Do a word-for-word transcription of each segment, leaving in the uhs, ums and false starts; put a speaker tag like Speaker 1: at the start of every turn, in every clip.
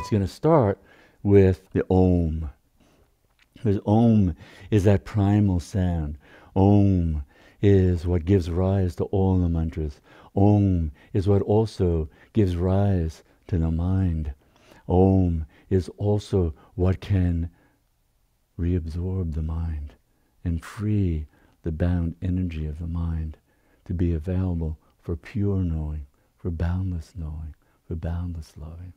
Speaker 1: it's going to start with the Om. Because Om is that primal sound. Om is what gives rise to all the mantras. Om is what also gives rise to the mind. Om is also what can reabsorb the mind and free the bound energy of the mind to be available for pure knowing, for boundless knowing, for boundless loving.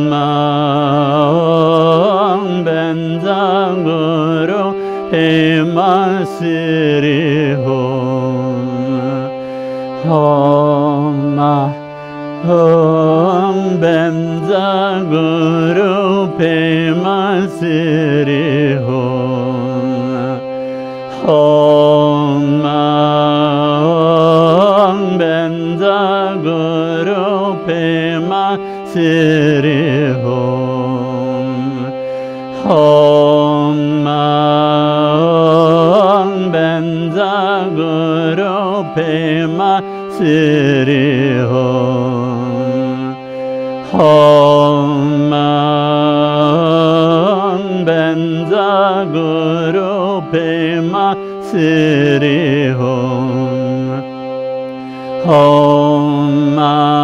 Speaker 2: Benza Guru Pema
Speaker 1: Pema Siddhi Om. Om Om Benza Guru Pema Siddhi Om. Om Om Benza Guru Pema Siddhi Om. Om Om Benza Guru Pema Siddhi Om. Om Om Benza Guru Pema Siddhi Om. Om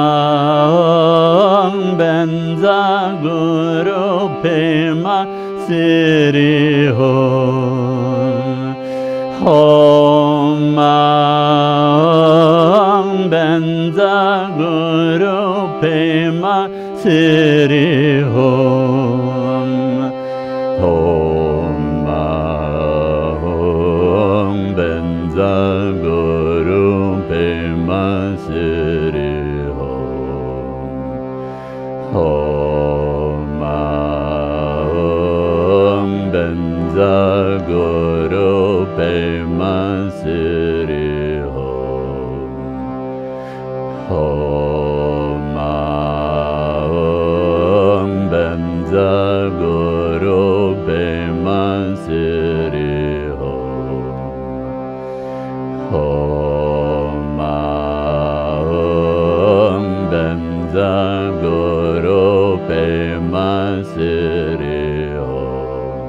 Speaker 1: Om Benza Guru Pema Siddhi Om. Om Om Benza Guru Pema Siddhi Om. Om Om Benza Guru Pema Siddhi Om. Om Om Benza Guru Pema Siddhi Om. Om Om Benza Guru Pema Siddhi Om. Om Om Benza Guru Pema Siddhi Om.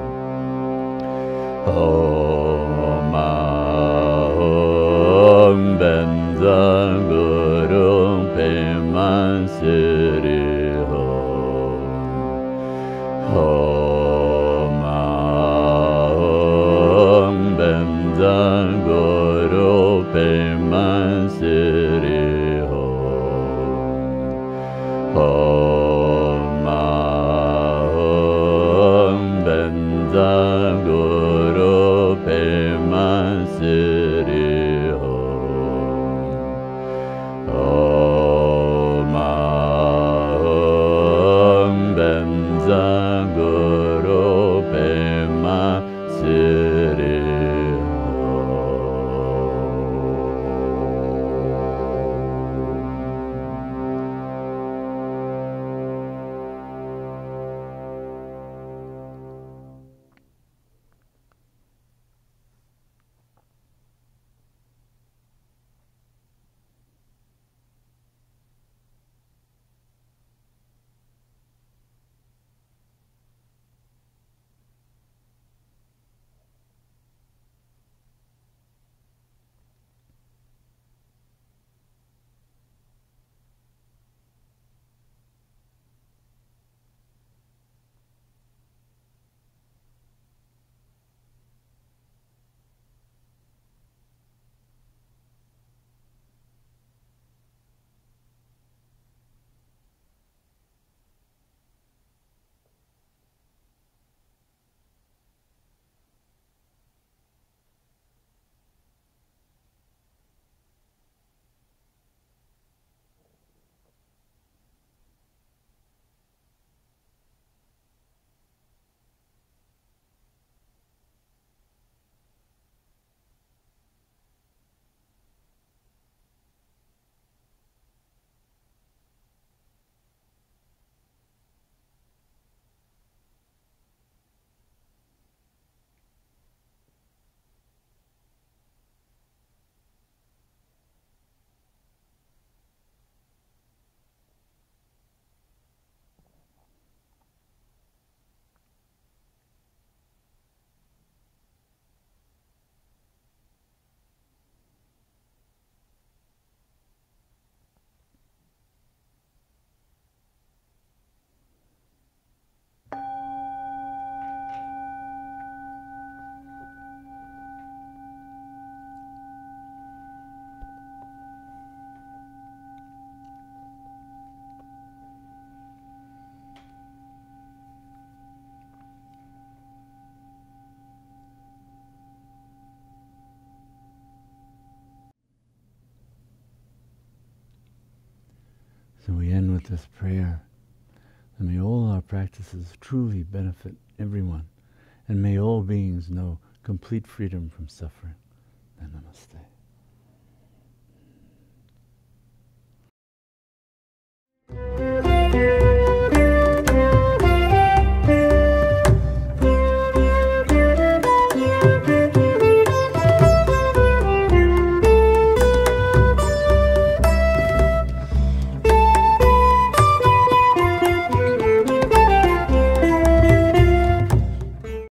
Speaker 1: Om Om Benza Guru Pema Siddhi Om. Om Om Benza Guru Pema Siddhi Om. Om Om Benza Guru Pema Siddhi Om. Om Om Benza Guru Pema Siddhi So we end with this prayer. And may all our practices truly benefit everyone. And may all beings know complete freedom from suffering. And namaste.